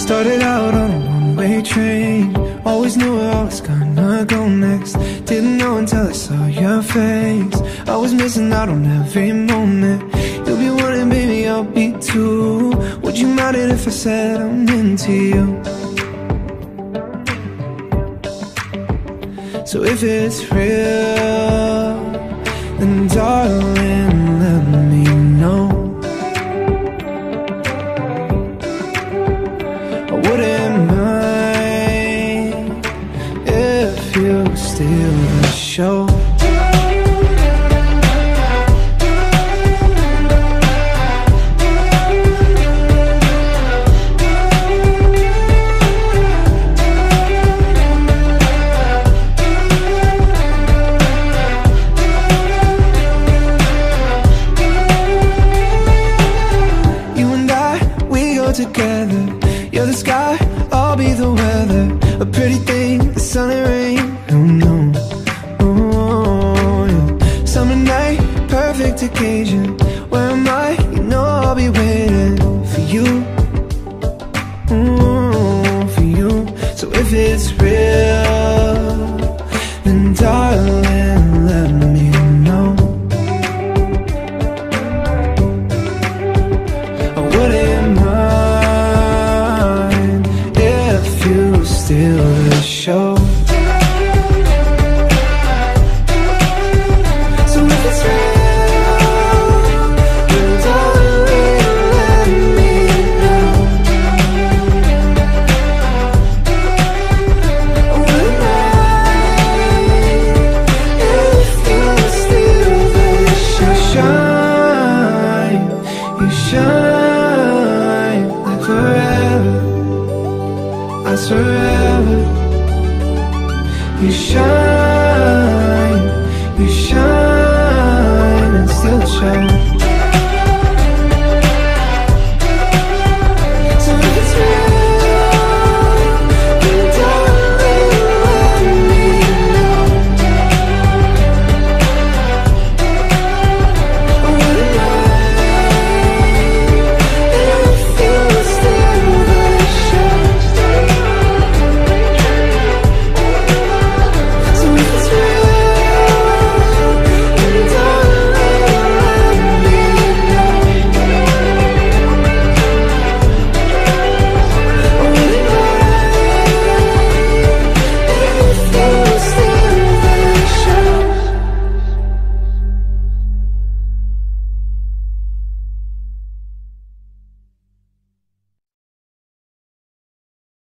Started out on a one-way train, always knew where I was gonna go next. Didn't know until I saw your face. I was missing out on every moment. You'll be wanting, baby, I'll be too. Would you mind it if I said I'm into you? So if it's real, then darling, let me know. I wouldn't mind if you steal the show. Together, you're the sky, I'll be the weather. A pretty thing, the sun and rain. Oh no, oh yeah. Summer night, perfect occasion. Where am I? You know I'll be waiting for you, for you. So if it's real, then darling, let me know. I wouldn't mind steal the show. So if it's real, then darling, let me know. I wouldn't mind if you steal the show. You shine like forever. I forever. You shine and still shine.